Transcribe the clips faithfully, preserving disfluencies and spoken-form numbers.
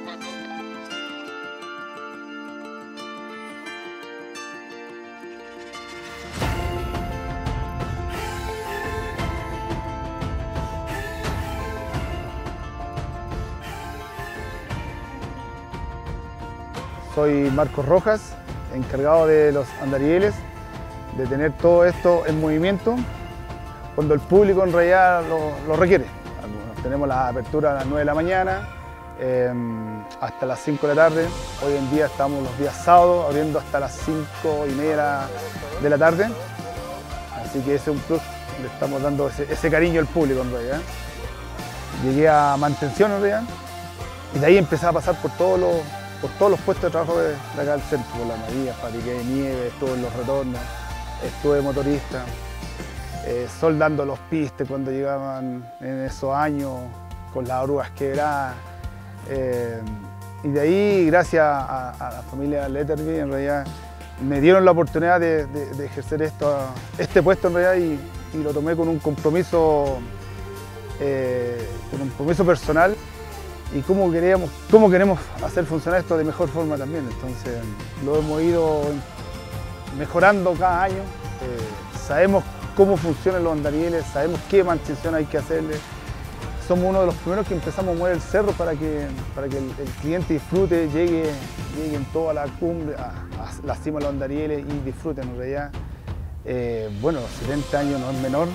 Soy Marcos Rojas, encargado de los andarieles, de tener todo esto en movimiento cuando el público en realidad lo, lo requiere. Algunos tenemos la apertura a las nueve de la mañana eh, hasta las cinco de la tarde. Hoy en día estamos los días sábados abriendo hasta las cinco y media de la tarde. Así que ese es un plus, le estamos dando ese, ese cariño al público en realidad. Llegué a mantención en realidad y de ahí empecé a pasar por todos los por todos los puestos de trabajo de, de acá del centro, por la María, fabriqué de nieve, estuve en los retornos, estuve motorista, eh, soldando los pistes cuando llegaban en esos años, con las orugas quebradas. Eh, y de ahí, gracias a, a la familia Letterby, en realidad me dieron la oportunidad de, de, de ejercer esto, este puesto en realidad y, y lo tomé con un compromiso, eh, con un compromiso personal. Y cómo queremos, cómo queremos hacer funcionar esto de mejor forma también. Entonces lo hemos ido mejorando cada año. Eh, sabemos cómo funcionan los andarieles, sabemos qué mantención hay que hacerle. Somos uno de los primeros que empezamos a mover el cerro para que, para que el, el cliente disfrute, llegue, llegue en toda la cumbre, a, a la cima de los andarieles y disfruten en realidad. Eh, bueno, setenta años no es menor.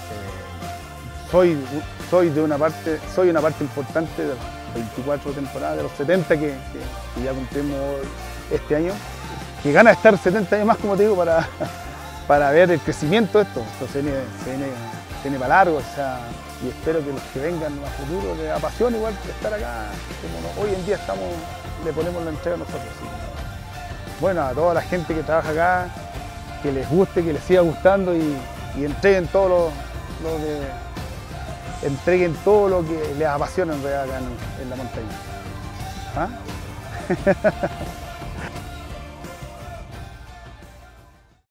Eh, soy, soy, de una parte, soy una parte importante de veinticuatro temporadas, de los setenta que, que, que ya cumplimos este año, que gana estar setenta años más, como te digo, para, para ver el crecimiento de esto. Esto se viene, se viene, se viene para largo, o sea, y espero que los que vengan a futuro les apasione igual que estar acá, como no, hoy en día estamos, le ponemos la entrega a nosotros. ¿Sí? Bueno, a toda la gente que trabaja acá, que les guste, que les siga gustando y, y entreguen todo lo, lo que entreguen todo lo que les apasiona en realidad acá en, en la montaña. ¿Ah?